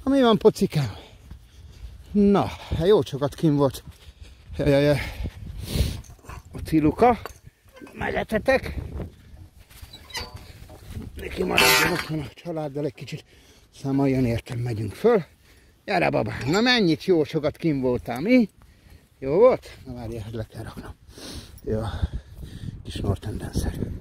Mi van, pocikám? Na, jó sokat kim volt. Jajajaj. A Ciluka. Megetetek. Neki maradjon otthon a családdal egy kicsit. Számoljon értem, megyünk föl. Gyere, babám, na mennyit jó sokat kim voltál, mi? Jó volt? Na várjál, le kell raknom. Jó, kis Nortendenszerű.